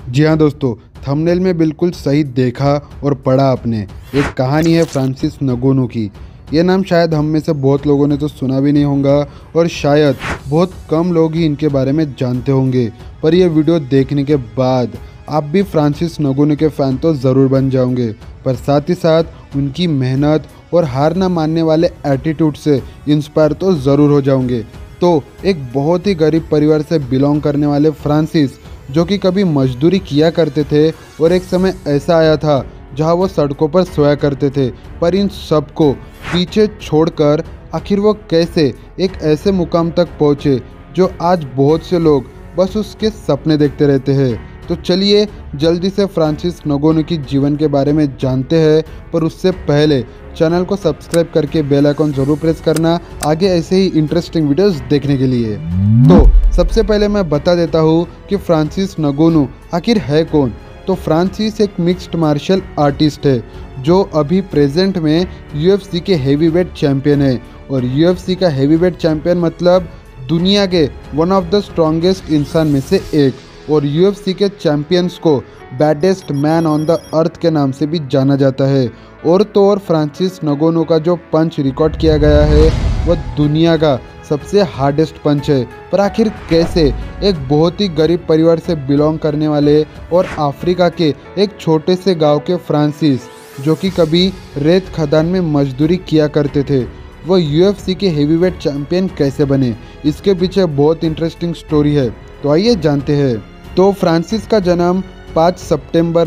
जी हाँ दोस्तों, थंबनेल में बिल्कुल सही देखा और पढ़ा आपने। एक कहानी है फ्रांसिस नगोनो की। ये नाम शायद हम में से बहुत लोगों ने तो सुना भी नहीं होगा और शायद बहुत कम लोग ही इनके बारे में जानते होंगे। पर ये वीडियो देखने के बाद आप भी फ्रांसिस नगोनो के फ़ैन तो ज़रूर बन जाओगे, पर साथ ही साथ उनकी मेहनत और हार ना मानने वाले एटीट्यूड से इंस्पायर तो ज़रूर हो जाओगे। तो एक बहुत ही गरीब परिवार से बिलोंग करने वाले फ्रांसिस, जो कि कभी मजदूरी किया करते थे और एक समय ऐसा आया था जहां वो सड़कों पर सोया करते थे, पर इन सब को पीछे छोड़कर आखिर वो कैसे एक ऐसे मुकाम तक पहुंचे जो आज बहुत से लोग बस उसके सपने देखते रहते हैं। तो चलिए जल्दी से फ्रांसिस नगोनो की जीवन के बारे में जानते हैं, पर उससे पहले चैनल को सब्सक्राइब करके बेल आइकन ज़रूर प्रेस करना आगे ऐसे ही इंटरेस्टिंग वीडियोस देखने के लिए। तो सबसे पहले मैं बता देता हूँ कि फ्रांसिस नगोनो आखिर है कौन। तो फ्रांसिस एक मिक्स्ड मार्शल आर्टिस्ट है जो अभी प्रेजेंट में UFC के हेवीवेट चैंपियन है। और UFC का हेवीवेट चैंपियन मतलब दुनिया के वन ऑफ द स्ट्रॉन्गेस्ट इंसान में से एक। और UFC के चैंपियंस को baddest man on the earth के नाम से भी जाना जाता है। और तो और फ्रांसिस नगोनो का जो पंच रिकॉर्ड किया गया है वह दुनिया का सबसे हार्डेस्ट पंच है। पर आखिर कैसे एक बहुत ही गरीब परिवार से बिलोंग करने वाले और अफ्रीका के एक छोटे से गांव के फ्रांसिस, जो कि कभी रेत खदान में मजदूरी किया करते थे, वो UFC के हेवीवेट चैंपियन कैसे बने, इसके पीछे बहुत इंटरेस्टिंग स्टोरी है। तो आइए जानते हैं। तो फ्रांसिस का जन्म 5 सितंबर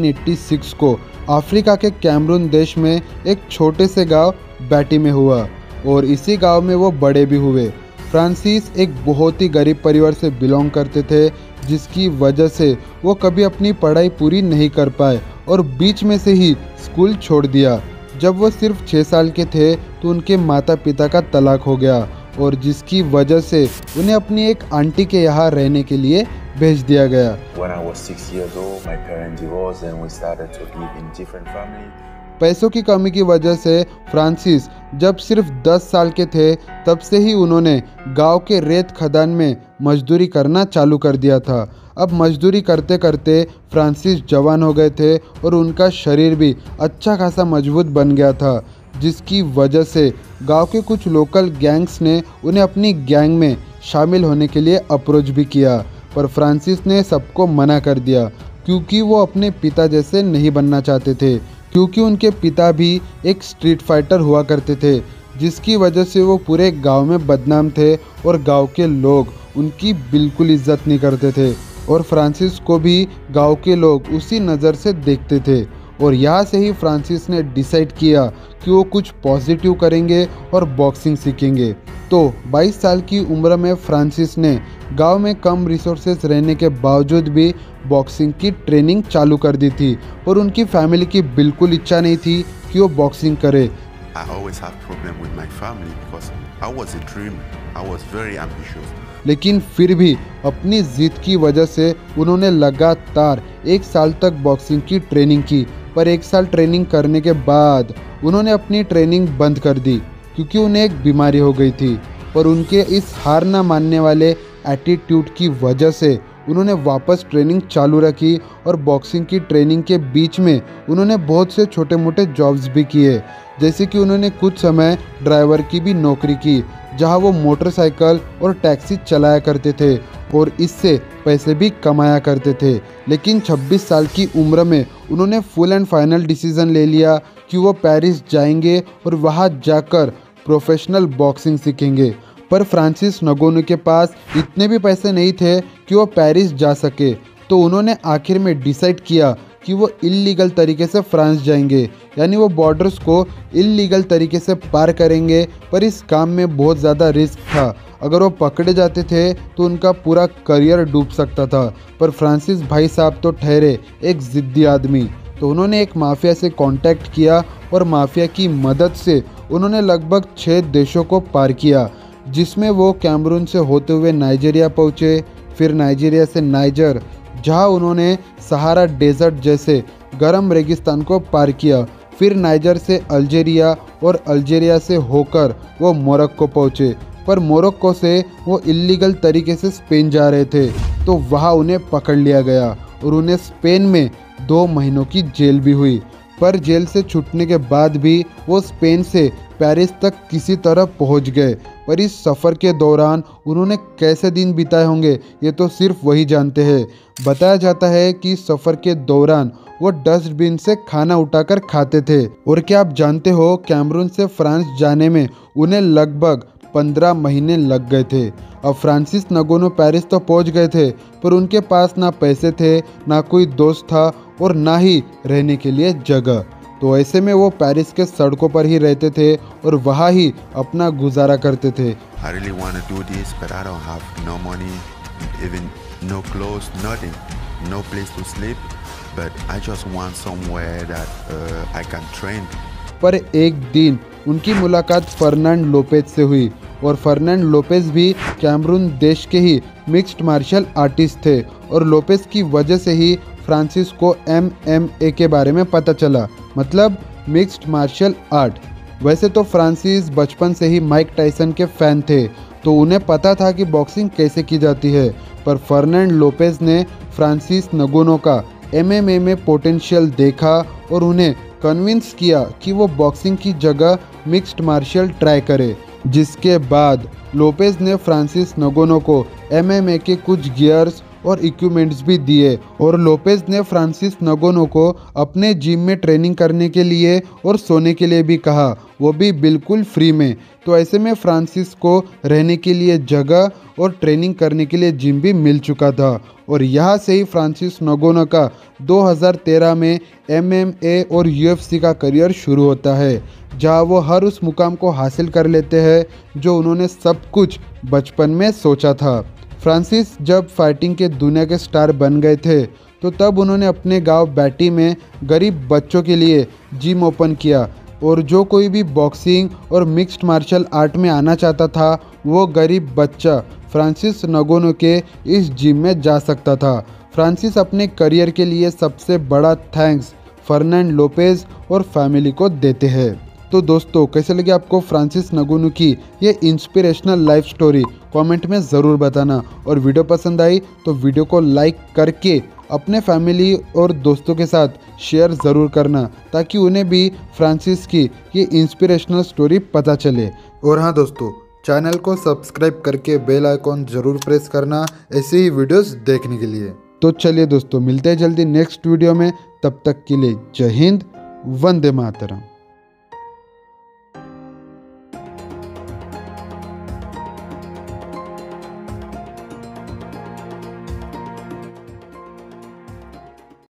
1986 को अफ्रीका के कैमरून देश में एक छोटे से गांव बैटी में हुआ और इसी गांव में वो बड़े भी हुए। फ्रांसिस एक बहुत ही गरीब परिवार से बिलोंग करते थे, जिसकी वजह से वो कभी अपनी पढ़ाई पूरी नहीं कर पाए और बीच में से ही स्कूल छोड़ दिया। जब वो सिर्फ 6 साल के थे तो उनके माता पिता का तलाक हो गया और जिसकी वजह से उन्हें अपनी एक आंटी के यहाँ रहने के लिए भेज दिया गया। When I was 6 years old, my parents divorced and we started to live in different families. पैसों की कमी की वजह से फ्रांसिस जब सिर्फ 10 साल के थे तब से ही उन्होंने गांव के रेत खदान में मजदूरी करना चालू कर दिया था। अब मजदूरी करते करते फ्रांसिस जवान हो गए थे और उनका शरीर भी अच्छा खासा मजबूत बन गया था, जिसकी वजह से गांव के कुछ लोकल गैंग्स ने उन्हें अपनी गैंग में शामिल होने के लिए अप्रोच भी किया। पर फ्रांसिस ने सबको मना कर दिया क्योंकि वो अपने पिता जैसे नहीं बनना चाहते थे, क्योंकि उनके पिता भी एक स्ट्रीट फाइटर हुआ करते थे, जिसकी वजह से वो पूरे गांव में बदनाम थे और गांव के लोग उनकी बिल्कुल इज्जत नहीं करते थे। और फ्रांसिस को भी गांव के लोग उसी नज़र से देखते थे और यहाँ से ही फ्रांसिस ने डिसाइड किया कि वो कुछ पॉजिटिव करेंगे और बॉक्सिंग सीखेंगे। तो 22 साल की उम्र में फ्रांसिस ने गांव में कम रिसोर्सेज रहने के बावजूद भी बॉक्सिंग की ट्रेनिंग चालू कर दी थी, पर उनकी फैमिली की बिल्कुल इच्छा नहीं थी कि वो बॉक्सिंग करे। I always have problem with my family because I was a dreamer. I was very ambitious. लेकिन फिर भी अपनी जिद की वजह से उन्होंने लगातार 1 साल तक बॉक्सिंग की ट्रेनिंग की। पर 1 साल ट्रेनिंग करने के बाद उन्होंने अपनी ट्रेनिंग बंद कर दी क्योंकि उन्हें एक बीमारी हो गई थी। पर उनके इस हार ना मानने वाले एटीट्यूड की वजह से उन्होंने वापस ट्रेनिंग चालू रखी और बॉक्सिंग की ट्रेनिंग के बीच में उन्होंने बहुत से छोटे मोटे जॉब्स भी किए, जैसे कि उन्होंने कुछ समय ड्राइवर की भी नौकरी की, जहां वो मोटरसाइकिल और टैक्सी चलाया करते थे और इससे पैसे भी कमाया करते थे। लेकिन 26 साल की उम्र में उन्होंने फुल एंड फाइनल डिसीज़न ले लिया कि वो पेरिस जाएंगे और वहां जाकर प्रोफेशनल बॉक्सिंग सीखेंगे। पर फ्रांसिस नगोनो के पास इतने भी पैसे नहीं थे कि वो पेरिस जा सके, तो उन्होंने आखिर में डिसाइड किया कि वो इल्लीगल तरीके से फ्रांस जाएंगे, यानी वो बॉर्डर्स को इल्लीगल तरीके से पार करेंगे। पर इस काम में बहुत ज़्यादा रिस्क था, अगर वो पकड़े जाते थे तो उनका पूरा करियर डूब सकता था। पर फ्रांसिस भाई साहब तो ठहरे एक ज़िद्दी आदमी, तो उन्होंने एक माफिया से कांटेक्ट किया और माफिया की मदद से उन्होंने लगभग 6 देशों को पार किया, जिसमें वो कैमरून से होते हुए नाइजीरिया पहुँचे, फिर नाइजीरिया से नाइजर, जहां उन्होंने सहारा डेजर्ट जैसे गर्म रेगिस्तान को पार किया, फिर नाइजर से अल्जीरिया और अल्जीरिया से होकर वो मोरक्को पहुँचे। पर मोरक्को से वो इल्लीगल तरीके से स्पेन जा रहे थे, तो वहाँ उन्हें पकड़ लिया गया और उन्हें स्पेन में 2 महीनों की जेल भी हुई। पर जेल से छूटने के बाद भी वो स्पेन से पेरिस तक किसी तरह पहुंच गए। पर इस सफ़र के दौरान उन्होंने कैसे दिन बिताए होंगे ये तो सिर्फ वही जानते हैं। बताया जाता है कि सफ़र के दौरान वो डस्टबिन से खाना उठाकर खाते थे। और क्या आप जानते हो, कैमरून से फ्रांस जाने में उन्हें लगभग 15 महीने लग गए थे। अब फ्रांसिस नगोनो पेरिस तो पहुंच गए थे, पर उनके पास ना पैसे थे, ना कोई दोस्त था और ना ही रहने के लिए जगह। तो ऐसे में वो पेरिस के सड़कों पर ही रहते थे और वहाँ ही अपना गुजारा करते थे। I really want to do this, but I don't have no money, even no clothes, nothing, no place to sleep. But I just want somewhere that I can train. पर एक दिन उनकी मुलाकात फर्नांड लोपेज से हुई और Fernand Lopez भी Cameroon देश के ही मिक्स्ड मार्शल आर्टिस्ट थे और लोपेज की वजह से ही फ्रांसिस को MMA के बारे में पता चला, मतलब मिक्स्ड मार्शल आर्ट। वैसे तो फ्रांसिस बचपन से ही माइक टायसन के फ़ैन थे, तो उन्हें पता था कि बॉक्सिंग कैसे की जाती है। पर फर्नांड लोपेज ने फ्रांसिस नगोनो का MMA में पोटेंशियल देखा और उन्हें कन्विंस किया कि वो बॉक्सिंग की जगह मिक्स्ड मार्शल ट्राई करे। जिसके बाद लोपेज ने फ्रांसिस नगोनो को MMA के कुछ गियर्स और इक्विपमेंट्स भी दिए और लोपेज ने फ्रांसिस नगोनो को अपने जिम में ट्रेनिंग करने के लिए और सोने के लिए भी कहा, वो भी बिल्कुल फ्री में। तो ऐसे में फ्रांसिस को रहने के लिए जगह और ट्रेनिंग करने के लिए जिम भी मिल चुका था। और यहाँ से ही फ्रांसिस नगोनो का 2013 में MMA और UFC का करियर शुरू होता है, जहाँ वो हर उस मुकाम को हासिल कर लेते हैं जो उन्होंने सब कुछ बचपन में सोचा था। फ्रांसिस जब फाइटिंग के दुनिया के स्टार बन गए थे, तो तब उन्होंने अपने गांव बैटी में गरीब बच्चों के लिए जिम ओपन किया और जो कोई भी बॉक्सिंग और मिक्स्ड मार्शल आर्ट में आना चाहता था, वो गरीब बच्चा फ्रांसिस नगोनो के इस जिम में जा सकता था। फ्रांसिस अपने करियर के लिए सबसे बड़ा थैंक्स फर्नांड लोपेज और फैमिली को देते हैं। तो दोस्तों, कैसे लगे आपको फ्रांसिस नगोनो की ये इंस्पिरेशनल लाइफ स्टोरी, कमेंट में ज़रूर बताना। और वीडियो पसंद आई तो वीडियो को लाइक करके अपने फैमिली और दोस्तों के साथ शेयर ज़रूर करना, ताकि उन्हें भी फ्रांसिस की ये इंस्पिरेशनल स्टोरी पता चले। और हाँ दोस्तों, चैनल को सब्सक्राइब करके बेल आइकॉन ज़रूर प्रेस करना ऐसे ही वीडियोस देखने के लिए। तो चलिए दोस्तों, मिलते हैं जल्दी नेक्स्ट वीडियो में। तब तक के लिए जय हिंद, वंदे मातरम।